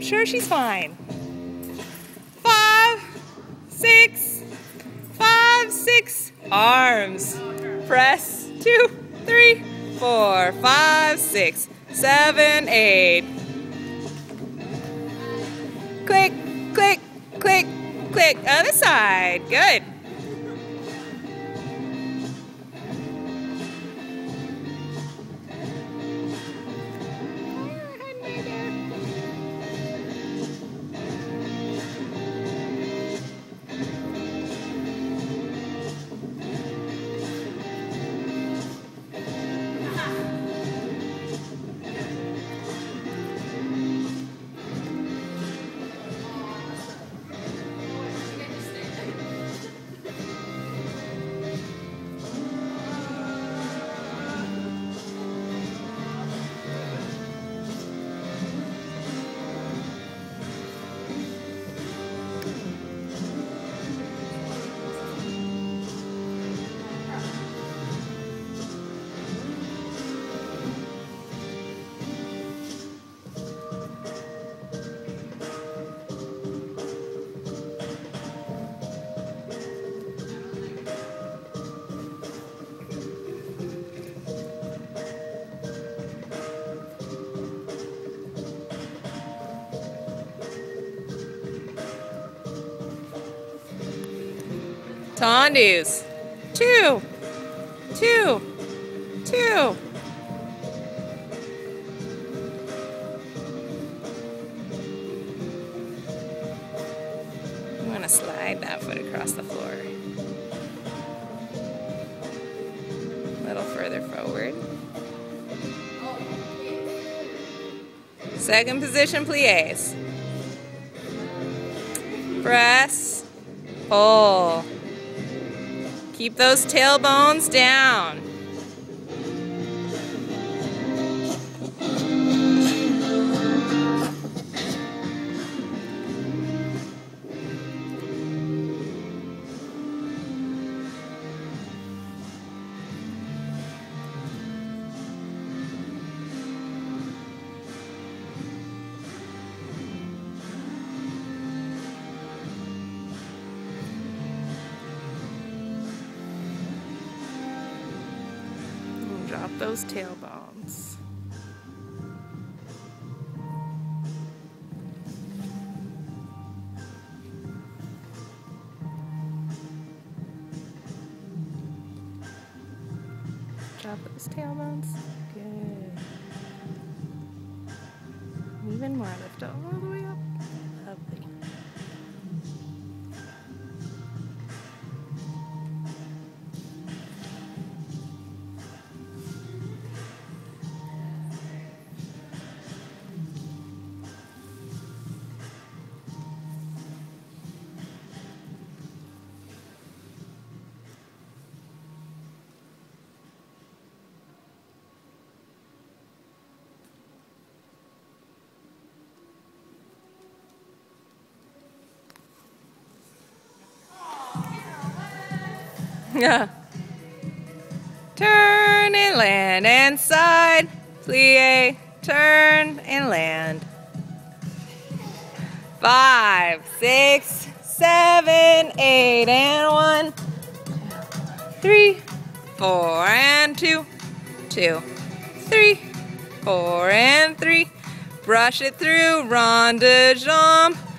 I'm sure she's fine. 5, 6, 5, 6. Arms. Press. 2, 3, 4, 5, 6, 7, 8. Click, click, click, click. Other side. Good. Tondus. 2, 2, 2. I'm going to slide that foot across the floor. A little further forward. Second position plies. Press. Pull. Keep those tailbones down. Drop those tailbones. Drop those tailbones. Good. Even more. Lift all the way up. Lovely. Yeah. Turn and land and side. Plie. Turn and land. 5, 6, 7, 8 and 1. 3, 4 and 2. 2, 3, 4 and 3. Brush it through. Rond de jambe.